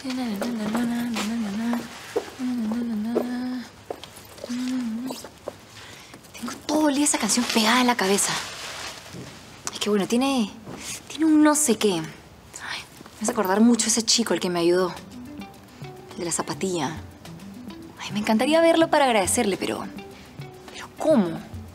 Tengo todo el día esa canción pegada en la cabeza. Es que bueno, tiene un no sé qué. Ay, me hace acordar mucho a ese chico, el que me ayudó. El de la zapatilla. Ay, me encantaría verlo para agradecerle, pero ¿cómo?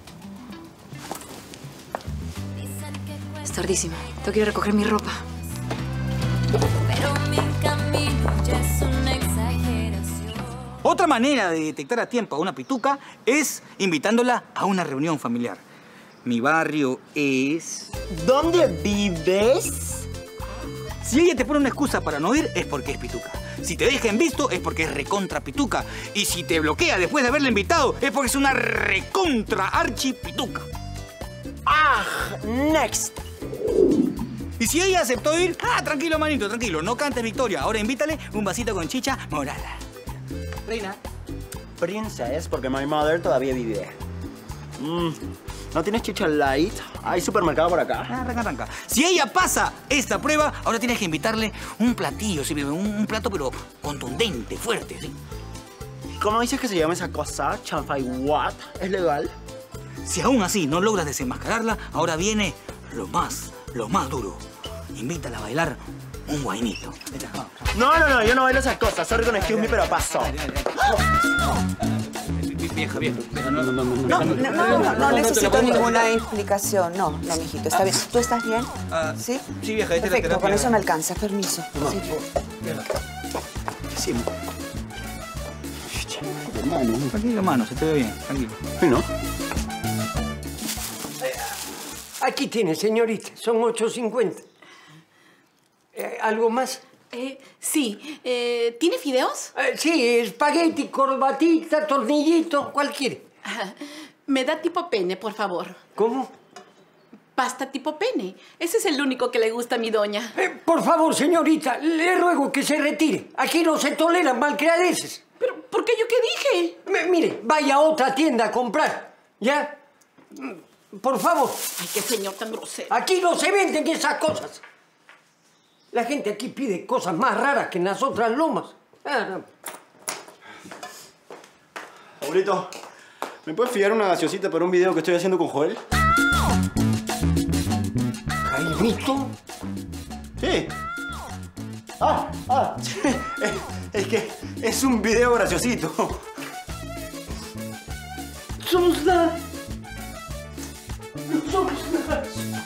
Es tardísimo. Tengo que ir a recoger mi ropa. Pero mi camino ya es una exageración. Otra manera de detectar a tiempo a una pituca es invitándola a una reunión familiar. Mi barrio es... ¿Dónde vives? Si ella te pone una excusa para no ir, es porque es pituca. Si te deja en visto, es porque es recontra pituca. Y si te bloquea después de haberla invitado, es porque es una recontra archi pituca. ¡Ah! Next. Y si ella aceptó ir, tranquilo, manito, tranquilo. No cantes victoria. Ahora invítale un vasito con chicha morada. Reina. Princess, porque my mother todavía vive. ¿No tienes chicha light? ¿Hay supermercado por acá? Arranca. Si ella pasa esta prueba, ahora tienes que invitarle un platillo, ¿sí? un plato pero contundente, fuerte, ¿sí? ¿Cómo dices que se llama esa cosa? ¿Chanfai what? ¿Es legal? Si aún así no logras desenmascararla, ahora viene lo más duro. Invítala a bailar un guainito. No, yo no bailo esas cosas. Sorry con excuse me, pero paso. Vieja. No necesito ninguna explicación. No, mijito, está bien. ¿Tú estás bien? ¿Sí? Sí, vieja. Perfecto, con eso me alcanza. Permiso. Sí. Sí. Tranquilo, hermano, se te ve bien. Tranquilo. Sí, ¿no? Aquí tiene, señorita. Son 8.50. ¿Algo más? Sí. ¿Tiene fideos? Sí, espagueti, corbatita, tornillito, ¿cuál quiere? Me da tipo pene, por favor. ¿Cómo? Pasta tipo pene. Ese es el único que le gusta a mi doña. Por favor, señorita, le ruego que se retire. Aquí no se toleran malcriadeces. ¿Pero por qué yo qué dije? Mire, vaya a otra tienda a comprar, ¿ya? Por favor. Ay, qué señor tan grosero. Aquí no se venden esas cosas. La gente aquí pide cosas más raras que en las otras lomas. Abuelito, ¿me puedes fiar una gaseosita para un video que estoy haciendo con Joel? ¿Jaimito? Sí. Es que es un video graciosito. Somos nada. No somos nada.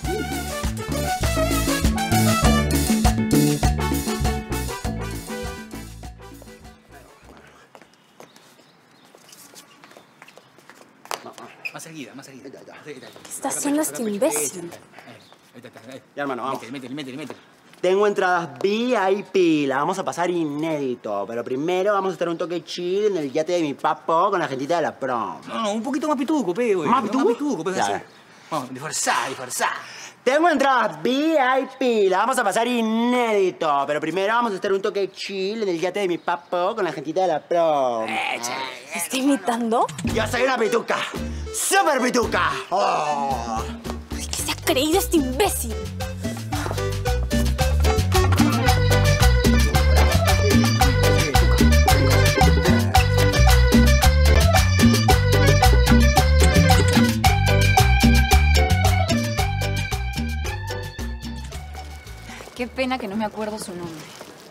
Más seguida. ¿Qué está haciendo este imbécil? Ya, hermano, vamos. Métele. Tengo entradas VIP, la vamos a pasar inédito. Pero primero vamos a estar un toque chill en el yate de mi papo con la gentita de la prom. No, un poquito más pituco, güey. ¿Más pituco? Más pituco, pe. Ya. Vamos, disforzá. Tengo entradas VIP, la vamos a pasar inédito. Pero primero vamos a estar un toque chill en el yate de mi papo con la gentita de la prom. ¿Me está imitando? Yo soy una pituca, súper pituca. Oh. Ay, ¿qué se ha creído este imbécil? Qué pena que no me acuerdo su nombre.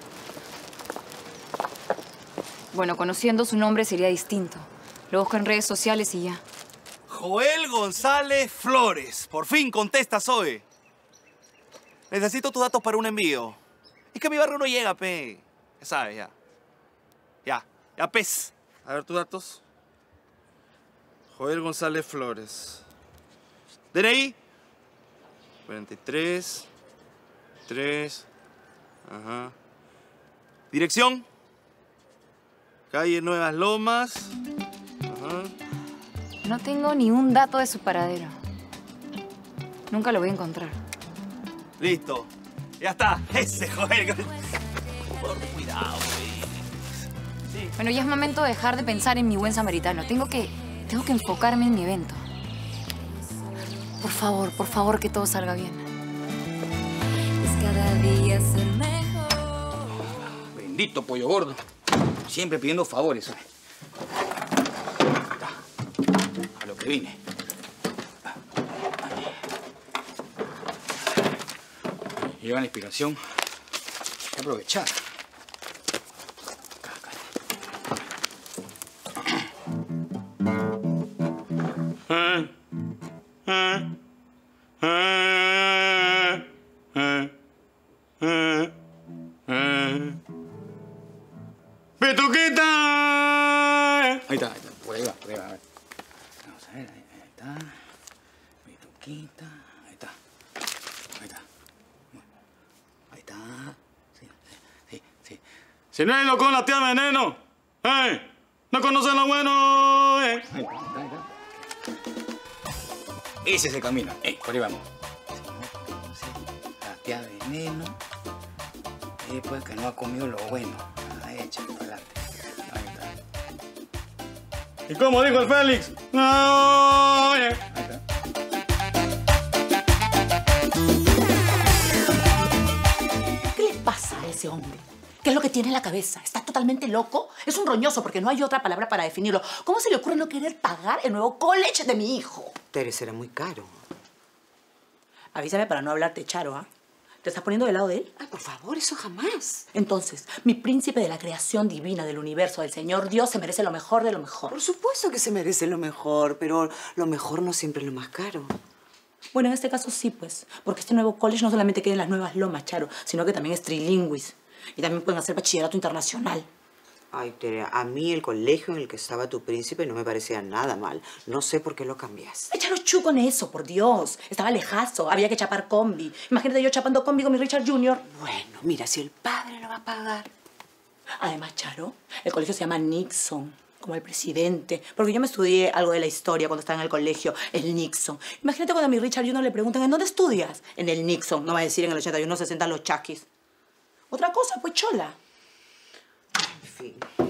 Bueno, conociendo su nombre sería distinto. Lo busco en redes sociales y ya. Joel González Flores. Por fin contestas hoy. Necesito tus datos para un envío. Es que a mi barrio no llega, pe. Ya sabes, ya. Ya, pez. A ver tus datos. Joel González Flores. DNI. 43. 3. Ajá. Dirección. Calle Nuevas Lomas. Ajá. No tengo ni un dato de su paradero. Nunca lo voy a encontrar. Listo. Ya está. Ese Joel. Por cuidado, sí. Bueno, ya es momento de dejar de pensar en mi buen samaritano. Tengo que enfocarme en mi evento. Por favor, que todo salga bien. Es cada día ser mejor. Maldito pollo gordo. Siempre pidiendo favores. Ahí está. A lo que vine. Llega la inspiración. Hay que aprovechar. ¡Pituquita! Ahí está, por ahí va, a ver. Vamos a ver, ahí está. Pituquita, ahí está. Ahí está. Sí. Si no hay loco con la tía Veneno, no conocen lo bueno, Ahí está. Ese es el camino, por ahí vamos. La tía Veneno, pues que no ha comido lo bueno. Échale para adelante. Ahí está. ¿Y cómo dijo el Félix? No, Ahí está. ¿Qué le pasa a ese hombre? ¿Qué es lo que tiene en la cabeza? ¿Está totalmente loco? Es un roñoso porque no hay otra palabra para definirlo. ¿Cómo se le ocurre no querer pagar el nuevo college de mi hijo? Tere, será muy caro. Avísame para no hablarte, Charo, ¿ah? ¿Te estás poniendo del lado de él? Ay, por favor, eso jamás. Entonces, mi príncipe de la creación divina del universo, del Señor Dios, se merece lo mejor de lo mejor. Por supuesto que se merece lo mejor, pero lo mejor no siempre es lo más caro. Bueno, en este caso sí, pues. Porque este nuevo college no solamente queda en las Nuevas Lomas, Charo, sino que también es trilingüis. Y también pueden hacer bachillerato internacional. Ay, Tere, a mí el colegio en el que estaba tu príncipe no me parecía nada mal. No sé por qué lo cambiaste. Charo, chu con eso, por Dios. Estaba lejazo, había que chapar combi. Imagínate yo chapando combi con mi Richard Jr. Bueno, mira, si el padre lo va a pagar. Además, Charo, el colegio se llama Nixon, como el presidente. Porque yo me estudié algo de la historia cuando estaba en el colegio, el Nixon. Imagínate cuando a mi Richard Jr. le preguntan, ¿en dónde estudias? En el Nixon, no va a decir en el 81 60 los chaquis. Otra cosa, pues chola. En fin.